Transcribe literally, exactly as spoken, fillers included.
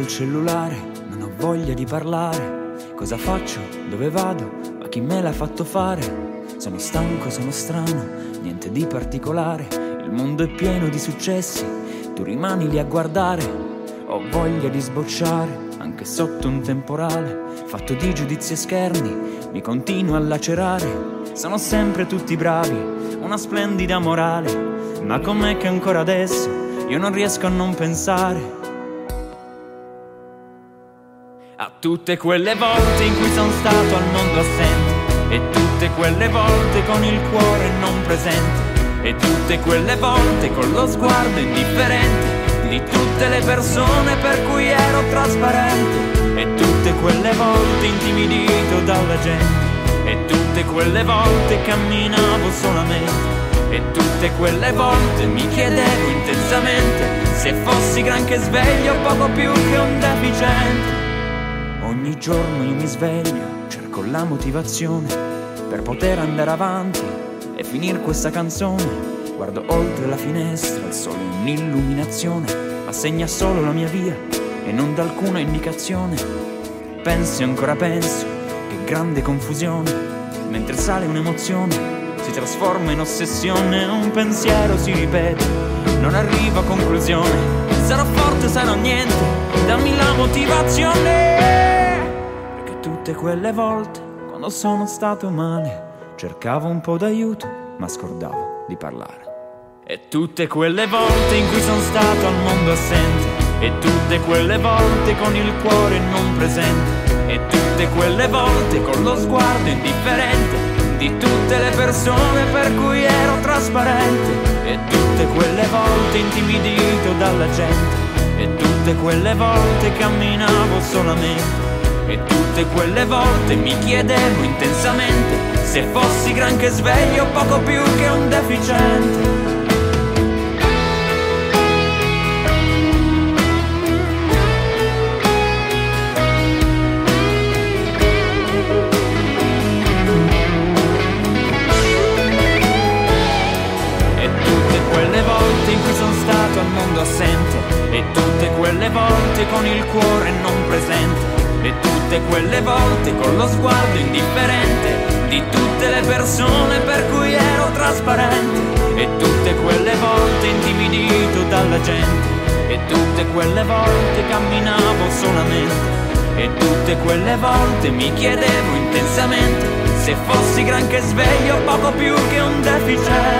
cellulare, non ho voglia di parlare. Cosa faccio? Dove vado? Ma chi me l'ha fatto fare? Sono stanco, sono strano, niente di particolare. Il mondo è pieno di successi, tu rimani lì a guardare. Ho voglia di sbocciare, anche sotto un temporale fatto di giudizi e scherni, mi continua a lacerare. Sono sempre tutti bravi, una splendida morale, ma com'è che ancora adesso io non riesco a non pensare a tutte quelle volte in cui sono stato al mondo assente, e tutte quelle volte con il cuore non presente, e tutte quelle volte con lo sguardo indifferente di tutte le persone per cui ero trasparente, e tutte quelle volte intimidito dalla gente, e tutte quelle volte camminavo solamente, e tutte quelle volte mi chiedevo intensamente se fossi granché sveglio o poco più che un deficiente. Ogni giorno io mi sveglio, cerco la motivazione per poter andare avanti e finire questa canzone. Guardo oltre la finestra, il sole è un'illuminazione, ma segna solo la mia via e non dà alcuna indicazione. Penso e ancora penso, che grande confusione, mentre sale un'emozione si trasforma in ossessione. Un pensiero si ripete, non arrivo a conclusione. Sarò forte, sarò niente, dammi la motivazione. Perché tutte quelle volte, quando sono stato male, cercavo un po' d'aiuto, ma scordavo di parlare. E tutte quelle volte in cui sono stato al mondo assente, e tutte quelle volte con il cuore non presente, e tutte quelle volte con lo sguardo indifferente di tutte le persone per cui ero trasparente, e tutte quelle volte intimidito dalla gente, e tutte quelle volte camminavo solamente, e tutte quelle volte mi chiedevo intensamente se fossi granché sveglio o poco più che un deficiente. Al mondo assente, e tutte quelle volte con il cuore non presente, e tutte quelle volte con lo sguardo indifferente di tutte le persone per cui ero trasparente, e tutte quelle volte intimidito dalla gente, e tutte quelle volte camminavo solamente, e tutte quelle volte mi chiedevo intensamente se fossi granché sveglio o poco più che un deficiente.